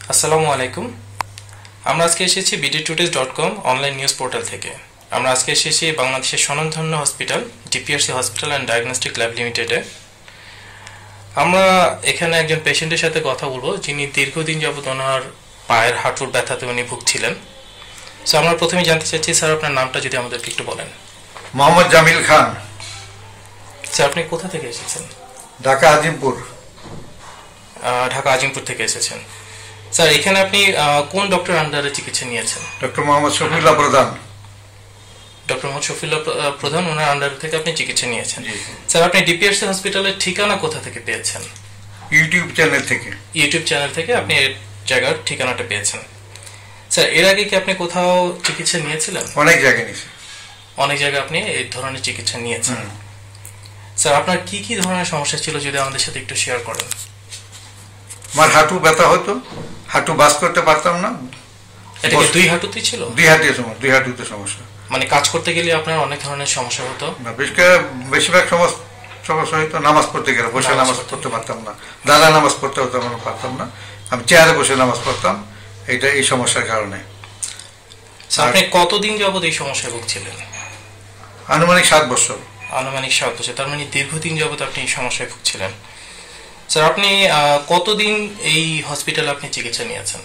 আসসালামু আলাইকুম। আমরা আজকে এসেছি bdtodays.com অনলাইন নিউজ পোর্টাল থেকে। আমরা আজকে এসেছি বাংলাদেশের স্বনামধন্য hospital DPRC hospital and diagnostic lab লিমিটেডে। আমরা এখানে একজন পেশেন্টের সাথে কথা বলবো যিনি দীর্ঘদিন যাবত ওনার পায়ের হাঁটুর ব্যথাতে উনি ভুগছিলেন। সো আমরা প্রথমে জানতে চাচ্ছি স্যার, আপনার নামটা যদি আমাদেরকে একটু বলেন। মোহাম্মদ জামিল খান। স্যার, আপনি কোথা থেকে এসেছেন? ঢাকা আজিমপুর। ঢাকা আজিমপুর থেকে এসেছেন। স্যার, এখানে আপনি কোন ডক্টর আন্ডারে চিকিৎসা নিয়েছেন? ডক্টর মোহাম্মদ শফিউল্লাহ প্রধান। ডক্টর মোহাম্মদ শফিউল্লাহ প্রধান, ওনার আন্ডার থেকে আপনি চিকিৎসা নিয়েছেন। স্যার, আপনি ডিপিআরসি হসপিটালের ঠিকানা কোথা থেকে পেয়েছেন? ইউটিউব চ্যানেল থেকে। ইউটিউব চ্যানেল থেকে আপনি এর জায়গার ঠিকানাটা পেয়েছেন। স্যার, এর আগে কি আপনি কোথাও চিকিৎসা নিয়েছিলেন? অনেক জায়গায় নিয়েছি। অনেক জায়গায় আপনি এই ধরনের চিকিৎসা নিয়েছেন। স্যার, আপনার কি কি ধরনের সমস্যা ছিল যদি আমাদের সাথে একটু শেয়ার করেন? আমার হাঁটু ব্যথা হতো, হাঁটু বাস করতে পারতাম না। এটা কি দুই হাঁটুতেই ছিল? দুই হাঁটুতে সমস্যা। মানে কাজ করতে গেলে আপনার অনেক ধরনের সমস্যা হতো? বেশিরভাগ সমস্যা হইতো নামাজ পড়তে গেলে, বসে নামাজ পড়তে পারতাম না। দাদা নামাজ পড়তে হতো, আমরা পারতাম না। আমি চেয়ারে বসে নামাজ পড়তাম, এই সমস্যার কারণে। স্যার, আপনি কতদিন যাবত এই সমস্যায় ভুগছিলেন? আনুমানিক 7 বছর। আনুমানিক 7 বছর, তার মানে দীর্ঘদিন যাবত আপনি এই সমস্যায় ভুগছিলেন। স্যার, আপনি কতদিন এই হসপিটালে আপনি চিকিৎসা নিয়েছেন?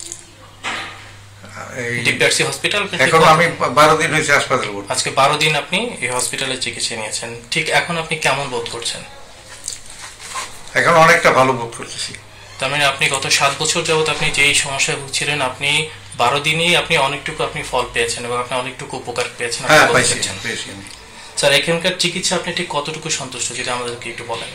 ডিপিআরসি হসপিটাল এখন আমি 12 দিন হয়েছে হাসপাতালে ভর্তি। আজকে 12 দিন আপনি এই হসপিটালে চিকিৎসা নিয়েছেন। ঠিক এখন আপনি কেমন বোধ করছেন? এখন অনেকটা ভালো বোধ করতেছি। তার মানে আপনি গত 7 বছর যাবত আপনি যেই সমস্যায় ভুগছিলেন, আপনি 12 দিনেই আপনি অনেকটুকু আপনি ফল পেয়েছেন এবং আপনি অনেকটুকু উপকার পেয়েছেন। হ্যাঁ, পেয়েছি। স্যার, এখানকার চিকিৎসা আপনি ঠিক কতটুকু সন্তুষ্ট যদি আমাদেরকে একটু বলেন?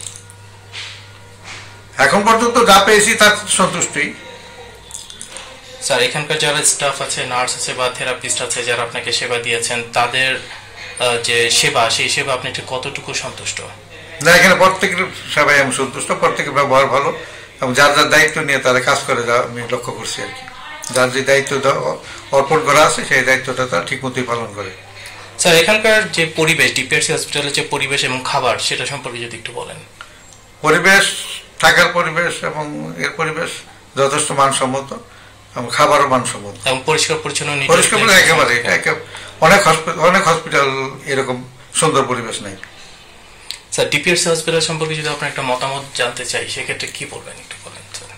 এখন পর্যন্ত যা পেয়েছি তার সন্তুষ্টি। স্যার, এখানকার যারা স্টাফ আছে, নার্স আছে বা থেরাপিস্ট আছে যারা আপনাকে সেবা দিয়েছেন, তাদের যে সেবা, সেই সেবা আপনি ঠিক কতটুকু সন্তুষ্ট? না, এখানে প্রত্যেকের সেবাই আমি সন্তুষ্ট। প্রত্যেকের ব্যবহার ভালো এবং যার যার দায়িত্ব নিয়ে তারা কাজ করে, যা আমি লক্ষ্য করছি আর কি। যার যে দায়িত্ব অর্পণ করা আছে সেই দায়িত্বটা তারা ঠিক মতোই পালন করে। স্যার, এখানকার যে পরিবেশ, ডিপিআরসি হসপিটালের যে পরিবেশ এবং খাবার, সেটা সম্পর্কে যদি একটু বলেন। পরিবেশ, থাকার পরিবেশ এবং এর পরিবেশ যথেষ্ট মানসম্মত এবং খাবারও মানসম্মত এবং পরিষ্কার পরিচ্ছন্ন। একেবারে অনেক হসপিটাল এরকম সুন্দর পরিবেশ নেই। স্যার, ডিপিআরসি হসপিটাল সম্পর্কে যদি আপনার একটা মতামত জানতে চাই, সেক্ষেত্রে কি বলবেন একটু বলেন স্যার।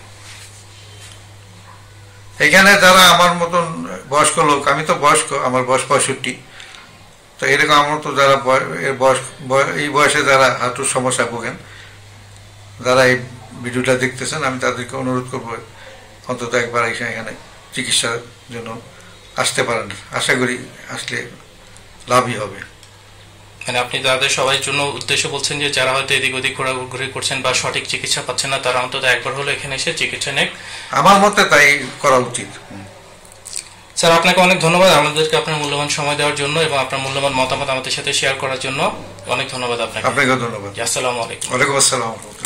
এখানে যারা আমার মতন বয়স্ক লোক, আমি তো বয়স্ক, আমার বয়স 65, তো এরকম আমার তো যারা এই বয়সে যারা হাঁটুর সমস্যা ভোগেন, যারা এই ভিডিওটা দেখতেছেন, আমি তাদেরকে অনুরোধ করবো অন্তত একবার এখানে চিকিৎসার জন্য আসতে পারেন। আশা করি আসলে লাভই হবে। মানে আপনি তাদের সবাই জন্য উদ্দেশ্য বলছেন যে যারা হয়তো এদিক ওদিক ঘোরাঘুরি করছেন বা সঠিক চিকিৎসা পাচ্ছেন না, তারা অন্তত একবার হলো এখানে এসে চিকিৎসা নেন। আমার মতে তাই করা উচিত। স্যার, আপনাকে অনেক ধন্যবাদ আমাদেরকে আপনার মূল্যবান সময় দেওয়ার জন্য এবং আপনার মূল্যবান মতামত আমাদের সাথে শেয়ার করার জন্য। অনেক ধন্যবাদ আপনাকে। আপনাকেও ধন্যবাদ। আসসালামু আলাইকুম। ওয়ালাইকুম আসসালাম।